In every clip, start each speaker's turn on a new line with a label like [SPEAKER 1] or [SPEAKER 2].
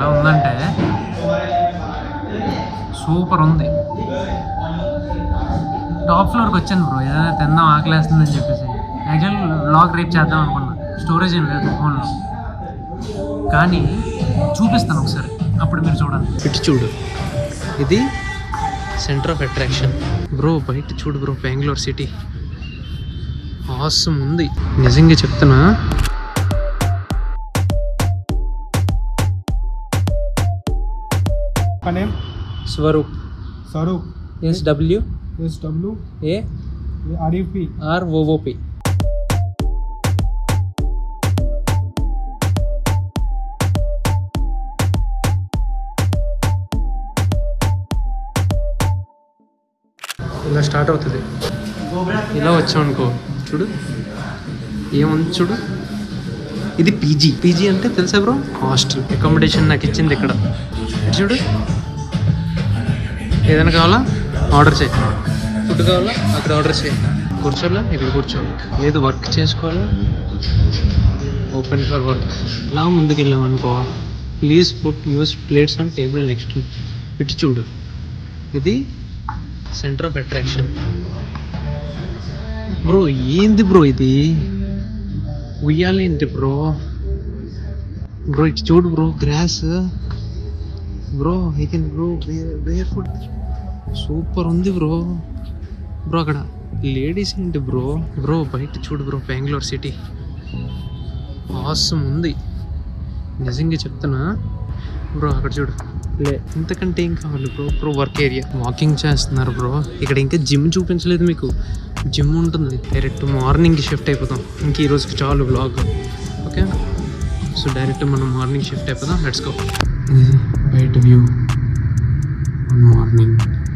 [SPEAKER 1] ఎలా ఉందంటే సూపర్ ఉంది. టాప్ ఫ్లోర్కి వచ్చాను బ్రో, ఏదైనా తిందాం ఆకలేస్తుందని చెప్పేసి. యాక్చువల్ వ్లాగ్ రేపు చేద్దాం అనుకున్నా, స్టోరేజ్ ఏం లేదు ఫోన్లో, కానీ చూపిస్తాను ఒకసారి, అప్పుడు మీరు చూడండి. ఇటు చూడు, ఇది సెంటర్ ఆఫ్ అట్రాక్షన్ బ్రో. బయట చూడు బ్రో, బెంగళూరు సిటీ ఆసమ్ ఉంది నిజంగా చెప్తున్నా. స్వరూప్.
[SPEAKER 2] స్వరూప్.
[SPEAKER 1] SWAROOP. ఇలా స్టార్ట్ అవుతుంది. ఇలా వచ్చాం అనుకో, చూడు ఏముంది చూడు. ఇది పీజీ అంటే తెలుసా బ్రో, హాస్టల్ అకామిడేషన్ నాకు ఇచ్చింది ఇక్కడ. చూడు, ఏదైనా కావాలా ఆర్డర్ చేయి, ఫుడ్ కావాలా అక్కడ ఆర్డర్ చేయి, కూర్చోవాలా ఇక్కడ కూర్చోవాలి, లేదు వర్క్ చేసుకోవాలా ఓపెన్ ఫర్ వర్క్. ఇలా ముందుకు వెళ్ళాం అనుకో, please put use plates on table next. ఇటు చూడు, ఇది సెంటర్ ఆఫ్ అట్రాక్షన్ బ్రో. ఏంది బ్రో ఇది, ఉయ్యాలేంటి బ్రో. ఇటు చూడు bro, grass bro. I can bro where food, super ఉంది బ్రో. అక్కడ లేడీస్ ఏంటి బ్రో. బయట చూడు బ్రో, బెంగళూరు సిటీ ఆసమ్ ఉంది నిజంగా చెప్తున్నా బ్రో. అక్కడ చూడు, ఇంతకంటే ఏం కావాలి బ్రో. వర్క్ ఏరియా, వాకింగ్ చేస్తున్నారు బ్రో. ఇక్కడ ఇంకా జిమ్ చూపించలేదు మీకు, జిమ్ ఉంటుంది. డైరెక్ట్ మార్నింగ్కి షిఫ్ట్ అయిపోతాం. ఇంక ఈరోజుకి చాలు బ్లాగ్, ఓకే. సో డైరెక్ట్ మనం మార్నింగ్ షిఫ్ట్ అయిపోతాం. Let's go. బయట వ్యూ మార్నింగ్.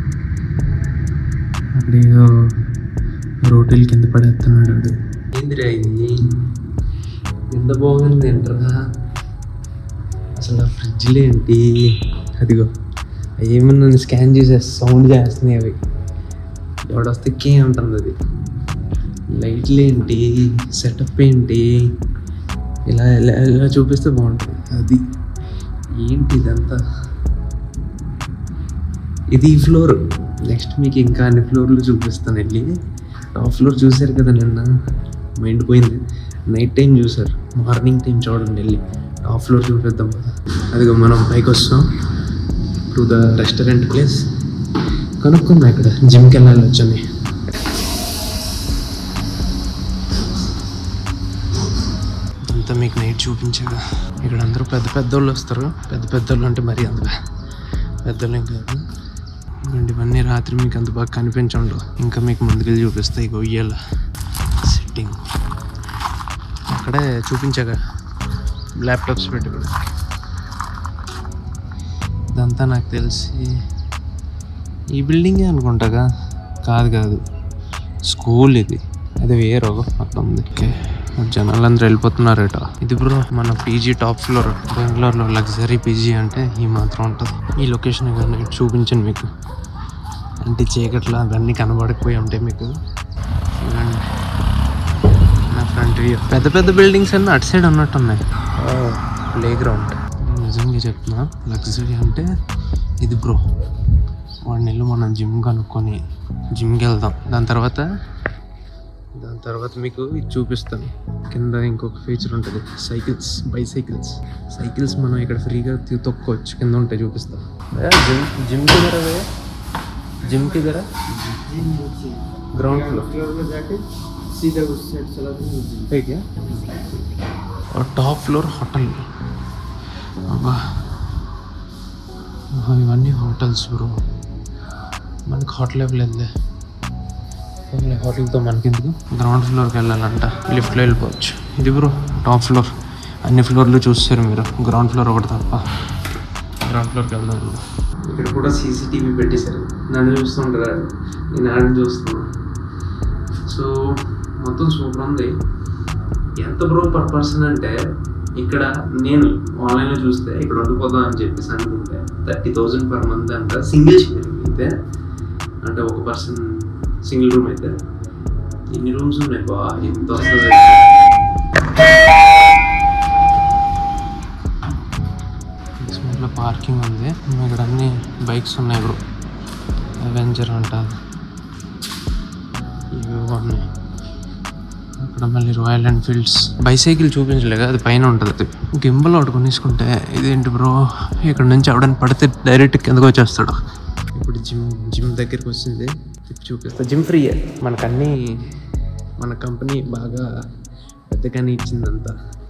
[SPEAKER 1] అక్కడ ఏదో రోటీల కింద పడేస్తున్నాడు. ఏందిరా ఇది, ఎంత బాగుంది ఏంట్రా అసలు. ఆ ఫ్రిడ్జ్లు ఏంటి, అదిగో ఏమన్నా స్కాన్ చేసే సౌండ్ చేస్తున్నాయి అవి. ఎవడొస్తే కే ఉంటుంది అది. లైట్లు ఏంటి, సెటప్ ఏంటి, ఇలా ఇలా ఇలా చూపిస్తే బాగుంటుంది. అది ఏంటి ఇదంతా. ఇది ఈ ఫ్లోర్. నెక్స్ట్ మీకు ఇంకా అన్ని ఫ్లోర్లు చూపిస్తాను వెళ్ళి. టాప్ ఫ్లోర్ చూసారు కదా నిన్న, మైండ్ పోయింది. నైట్ టైం చూసారు, మార్నింగ్ టైం చూడండి వెళ్ళి. టాప్ ఫ్లోర్ చూపిద్దాం కదా. అదిగో మనం పైకి వస్తాం టు ద రెస్టారెంట్ ప్లేస్. కనుక్కున్నా ఇక్కడ జిమ్కి వెళ్ళాలి వచ్చని. అంతా మీకు నైట్ చూపించాగా. ఇక్కడ అందరూ పెద్ద పెద్దోళ్ళు వస్తారు. పెద్దోళ్ళు అంటే మరీ అంత పెద్దోళ్ళు ఏం కాదు. ఇవన్నీ రాత్రి మీకు అంత బాగా కనిపించండు. ఇంకా మీకు ముందుకెళ్ళి చూపిస్తాయి. గొయ్యాల సెట్టింగ్ అక్కడే చూపించాగా, ల్యాప్టాప్స్ పెట్టుకోవడం. ఇదంతా నాకు తెలిసి ఈ బిల్డింగే అనుకుంటాగా. కాదు, స్కూల్ ఇది. అది వేరే అక్కడ ఉంది. ఓకే, జనాలందరూ వెళ్ళిపోతున్నారట. ఇది బ్రో మన పీజీ టాప్ ఫ్లోర్. బెంగళూరులో లగ్జరీ పీజీ అంటే ఈ మాత్రం ఉంటుంది. ఈ లొకేషన్ కానీ చూపించాను మీకు. అంటే చీకట్లో అవన్నీ కనబడకపోయి ఉంటాయి మీకు. నా ఫ్రంట్ వ్యూ. పెద్ద బిల్డింగ్స్ అన్నీ అటు సైడ్ ఉన్నట్టు ఉన్నాయి. Play ground. నిజంగా చెప్తున్నా, లగ్జరీ అంటే ఇది బ్రో. వాడిని వెళ్ళి మనం జిమ్ కనుక్కొని జిమ్కి వెళ్దాం. దాని తర్వాత మీకు ఇది చూపిస్తాను. కింద ఇంకొక ఫీచర్ ఉంటుంది, సైకిల్స్ మనం ఇక్కడ ఫ్రీగా తొక్కోవచ్చు. కింద ఉంటాయి, చూపిస్తాం. जिम किधर है? ग्राउंड फ्लोर में जाके सीधा उस साइड चला है क्या? और टॉप फ्लोर होटल. अब इवన్నీ హోటల్స్ బ్రో. మనకి హోటల్ ఇవ్వలేదులే. హోటల్తో మనకెందుకు. గ్రౌండ్ ఫ్లోర్కి వెళ్ళాలంట, లిఫ్ట్లో వెళ్ళిపోవచ్చు. ఇది బ్రో టాప్ ఫ్లోర్. అన్ని ఫ్లోర్లు చూస్తారు మీరు, గ్రౌండ్ ఫ్లోర్ ఒకటి తప్ప. గ్రౌండ్ ఫ్లోర్కి వెళ్దాం. ఇక్కడ కూడా సీసీటీవీ పెట్టేశారు. నన్ను చూస్తుంటారు, నేను ఆడ చూస్తున్నాను. సో మొత్తం సూపర్ ఉంది. ఎంత బ్రో పర్ పర్సన్ అంటే, ఇక్కడ నేను ఆన్లైన్లో చూస్తే ఇక్కడ వండిపోదాం అని చెప్పేసి అనుకుంటే 30,000 పర్ మంత్ అంట. సింగిల్ షేరింగ్ అయితే, అంటే ఒక పర్సన్ సింగిల్ రూమ్ అయితే. ఎన్ని రూమ్స్ ఉన్నాయి బా, ఎంత వస్తుంది. లో పార్కింగ్ ఉంది. ఇక్కడ అన్ని బైక్స్ ఉన్నాయి బ్రో. అవెంజర్ అంట, ఇవి ఉన్నాయి. అక్కడ మళ్ళీ రాయల్ ఎన్ఫీల్డ్స్. బైసైకిల్ చూపించలేక అది పైన ఉంటుంది. అది గింబల్ ఒకటి కొనేసుకుంటే. ఇదేంటి బ్రో, ఇక్కడ నుంచి ఎవడైనా పడితే డైరెక్ట్ కిందకు వచ్చేస్తాడు. ఇప్పుడు జిమ్ దగ్గరికి వచ్చింది, చూపిస్తా. జిమ్ ఫ్రీ మనకన్నీ, మన కంపెనీ బాగా పెద్దగానే ఇచ్చిందంతా.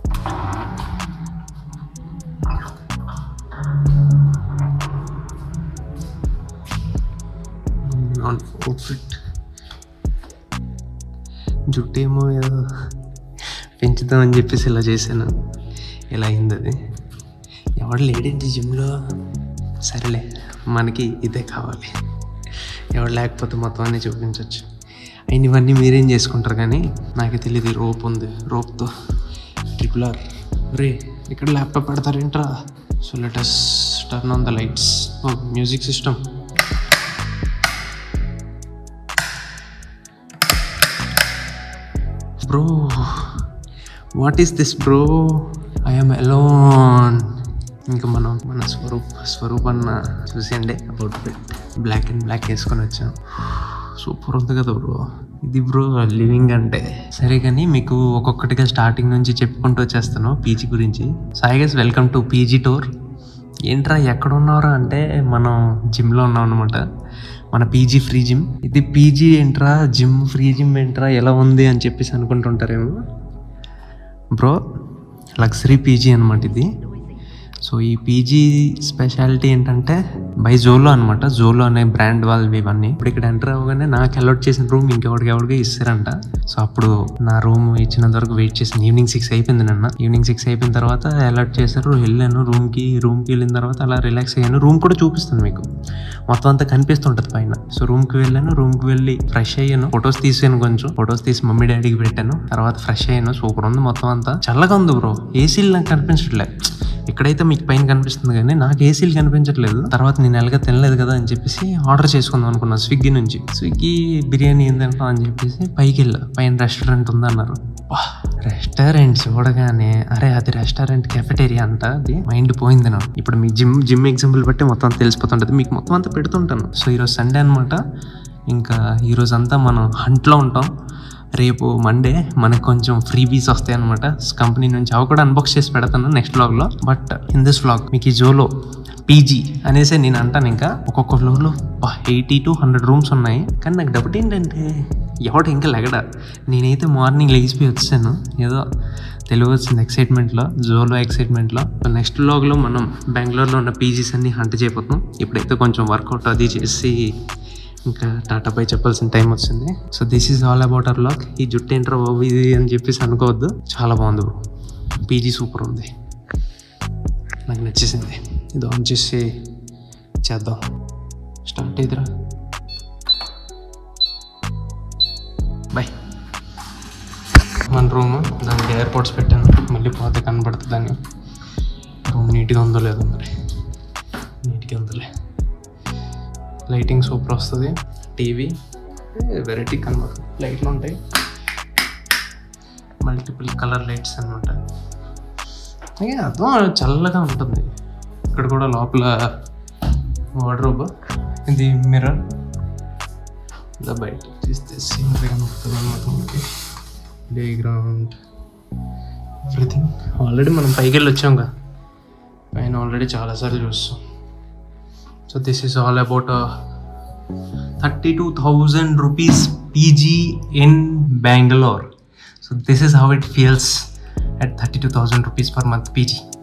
[SPEAKER 1] అవుట్ఫిట్ జుట్టు ఏమో ఏదో పెంచుతామని చెప్పేసి ఇలా చేశాను. ఇలా అయింది అది. ఎవడు లేడేంటి జిమ్లో? సరేలే, మనకి ఇదే కావాలి. ఎవడు లేకపోతే మొత్తం అన్నీ చూపించవచ్చు. అయిన ఇవన్నీ మీరేం చేసుకుంటారు కానీ నాకే తెలియదు. రోప్ ఉంది, రోప్తో ట్రిపుల్ రే ఇక్కడ ల్యాప్టాప్ పెడతారేంట్రా. So let us turn on the lights. ఓ music system. Bro what is this bro, I am alone. ఇంకా మనం మన స్వరూప్ అన్న చూసేయండి. అబౌట్ బ్లాక్ అండ్ బ్లాక్ వేసుకొని వచ్చాం. సూపర్ ఉంది కదా బ్రో. ఇది బ్రో లివింగ్ అంటే. సరే కానీ మీకు ఒక్కొక్కటిగా స్టార్టింగ్ నుంచి చెప్పుకుంటూ వచ్చేస్తాను పీజీ గురించి. So I guess welcome to PG tour. ఏంట్రా ఎక్కడ ఉన్నారా అంటే మనం జిమ్లో ఉన్నాం అనమాట. మన పీజీ ఫ్రీ జిమ్. ఇది పీజీ ఏంట్రా, జిమ్ ఫ్రీ జిమ్ ఏంట్రా, ఎలా ఉంది అని చెప్పేసి అనుకుంటుంటారేమో. బ్రో లగ్జరీ పీజీ అనమాట ఇది. సో ఈ పీజీ స్పెషాలిటీ ఏంటంటే బై జోలో అనమాట. జోలో అనే బ్రాండ్ వాళ్ళవి ఇవన్నీ. ఇప్పుడు ఇక్కడ ఎంటర్ అవ్వగానే నాకు అలాట్ చేసిన రూమ్ ఇంకెవరికి ఇస్తారంట. సో అప్పుడు నా రూమ్ ఇచ్చినంత వరకు వెయిట్ చేసిన. ఈవినింగ్ 6 అయిపోయింది నిన్న. ఈవినింగ్ 6 అయిపోయిన తర్వాత అలాట్ చేశారు. వెళ్ళాను రూమ్కి వెళ్ళిన తర్వాత అలా రిలాక్స్ అయ్యాను. రూమ్ కూడా చూపిస్తాను మీకు, మొత్తం అంతా కనిపిస్తుంటుంది పైన. సో రూమ్కి వెళ్ళాను. రూమ్కి వెళ్ళి ఫ్రెష్ అయ్యాను. ఫొటోస్ తీసాను, కొంచెం ఫొటోస్ తీసి మమ్మీ డాడీకి పెట్టాను. తర్వాత ఫ్రెష్ అయ్యాను. సూపర్ ఉంది మొత్తం అంతా. చల్లగా ఉంది బ్రో. ఏసీలు నాకు కనిపించట్లేదు. ఇక్కడైతే మీకు పైన కనిపిస్తుంది కానీ నాకు ఏసీలు కనిపించట్లేదు. తర్వాత నేను ఎలాగ తినలేదు కదా అని చెప్పేసి ఆర్డర్ చేసుకుందాం అనుకున్నాను స్విగ్గీ నుంచి. స్విగ్గీ బిర్యానీ ఏంటంటా అని చెప్పేసి పైకి వెళ్ళా. పైన రెస్టారెంట్ ఉందన్నారు. రెస్టారెంట్ చూడగానే అరే అది రెస్టారెంట్ కెఫెటేరియా అంట. అది మైండ్ పోయింది నాకు. ఇప్పుడు మీ జిమ్ ఎగ్జాంపుల్ బట్టి మొత్తం తెలిసిపోతుంటుంది మీకు. మొత్తం అంతా పెడుతుంటాను. సో ఈరోజు సండే అనమాట. ఇంకా ఈరోజు అంతా మనం హంట్లో ఉంటాం. రేపు మండే మనకు కొంచెం ఫ్రీబీస్ వస్తాయి అనమాట కంపెనీ నుంచి. అవి కూడా అన్బాక్స్ చేసి పెడతాను నెక్స్ట్ వ్లాగ్లో. బట్ ఇన్ దిస్ వ్లాగ్ మీకు ఈ జోలో పీజీ అనేసి నేను అంటాను. ఇంకా ఒక్కొక్క ఫ్లోర్లో 80 to 100 రూమ్స్ ఉన్నాయి. కానీ నాకు డౌట్ ఏంటంటే ఎవడు ఇంకా లెగడ. నేనైతే మార్నింగ్ లేచిపోయి వచ్చాను. ఏదో తెలివి వచ్చింది ఎక్సైట్మెంట్లో, జోలో ఎక్సైట్మెంట్లో. నెక్స్ట్ వ్లాగ్లో మనం బెంగళూరులో ఉన్న పీజీస్ అన్ని హంట్ చేయబోతున్నాం. ఇప్పుడైతే కొంచెం వర్కౌట్ అది చేసి ఇంకా టాటా పై చెప్పాల్సిన టైం వచ్చింది. So this is all about our vlog. ఈ జుట్టు ఏంట్రా బాబు ఇది అని చెప్పేసి అనుకోవద్దు. చాలా బాగుంది బ్రో. పీజీ సూపర్ ఉంది, నాకు నచ్చేసింది. ఇది ఆన్ చేసి చేద్దాం. స్టార్ట్ అయిద్దిరా. బాయ్. మన రూమ్ దానికి ఎయిర్పోర్ట్స్ పెట్టాను. మళ్ళీ పోతే కనబడుతుంది దాన్ని. రూమ్ నీట్గా ఉందో లేదో మరి. నీట్గా ఉందలే. లైటింగ్ సూపర్ వస్తుంది. టీవీ వెరైటీ కనబడుతుంది. లైట్లు ఉంటాయి, మల్టిపుల్ కలర్ లైట్స్ అనమాట. అర్థం చల్లగా ఉంటుంది. ఇక్కడ కూడా లోపల వార్డ్రోబ్. ఇది మిర్రర్. ఇలా బయట తీస్తే సీనరీ కనబడుతుంది అనమాట మనకి. Play ground, everything. ఆల్రెడీ మనం పైకి వెళ్ళి వచ్చాం కదా, పైన ఆల్రెడీ చాలాసార్లు చూస్తాం. So this is all about 32,000 rupees PG in Bangalore. So this is how it feels at 32,000 rupees per month PG.